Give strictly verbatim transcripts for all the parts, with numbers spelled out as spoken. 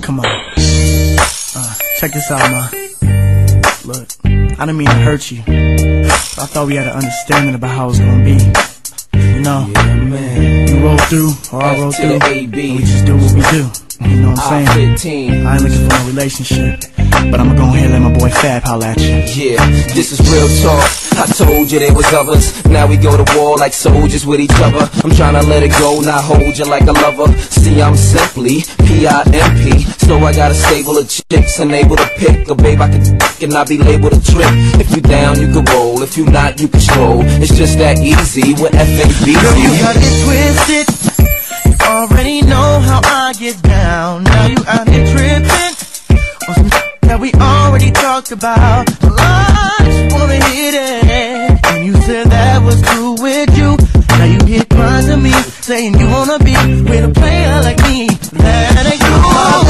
come on. Uh, check this out, ma. Look, I didn't mean to hurt you, but I thought we had an understanding about how it's gonna be. You know, yeah, man. you roll through, or I roll through, and we just do what we do. You know what I'm saying? I ain't looking for a relationship, but I'ma go ahead and let my boy Fab holla at you. Yeah, this is real talk. I told you there was others. Now we go to war like soldiers with each other. I'm tryna let it go, not hold you like a lover. See, I'm simply P I M P, so I got a stable of chicks and able to pick a babe I can f*** and not be labeled a trick. If you down, you can roll. If you not, you can stroll. It's just that easy with F A B. Girl, you got it twisted. You already know how I get down. Now you out here tripping on some shit that we already talked about. Well, I just wanna hit it. And you said that was cool with you. Now you hit crying to me, saying you wanna be with a player like me. That ain't you.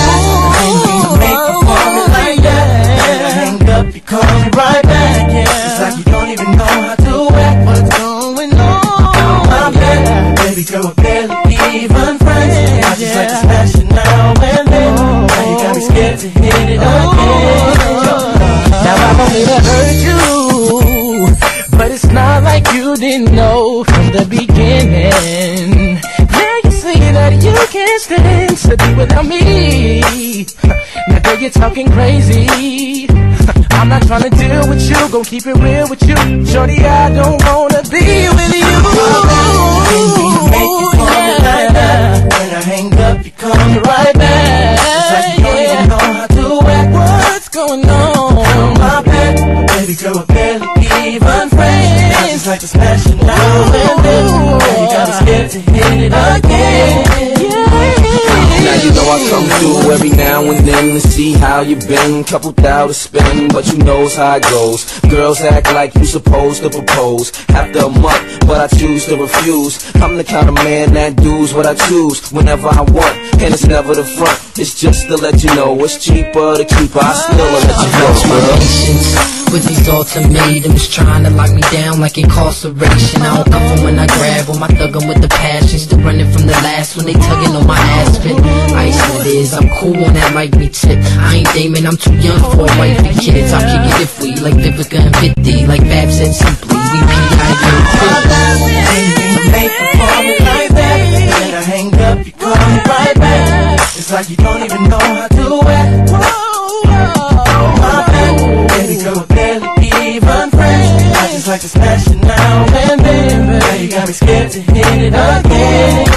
You make me want it like that. When I hang up, you call me right back. Yeah, it's like you don't even know how to act. What's going on? My bad, baby girl, we're barely even friends. I just like to smash it now and then. Now you got me scared to hit it again. Now I don't mean to hurt you, but it's not like you didn't know from the beginning. Now you say that you can't stand to be without me. Now girl, you're talking crazy. I'm not trying to deal with you, gon' keep it real with you. Shorty, I don't wanna be with you. You make you call me like that. When I hang up, you call me right back. It's like you don't yeah. even know how to act. What's going on? My bad, baby girl, we're barely even friends. I just like to smash it now and then. Now you got me scared to hit it again. Now you know I come through every now and then to see how you been. Couple thou to spend, but you knows how it goes. Girls act like you supposed to propose after a month, but I choose to refuse. I'm the kind of man that does what I choose whenever I want, and it's never the front. It's just to let you know it's cheaper to keep. I still let you know, girl. With these ultimatums, trying to lock me down like incarceration. I don't cuff 'em when I grab 'em, I thug 'em with the passion. Still running from the last when they tugging on my ass fit. Ice it is, I'm cool on that like me tip. I ain't Damon, I'm too young for a wife and kids. I'll kick it if we like Vivica and fifty, like Fab said simply. We P I You make me call me like that. When I hang up, you call me right back. It's like you don't even know how to act. My bad, baby girl, we're barely even friends. I just like to smash it now and then. Now you got me scared to hit it again.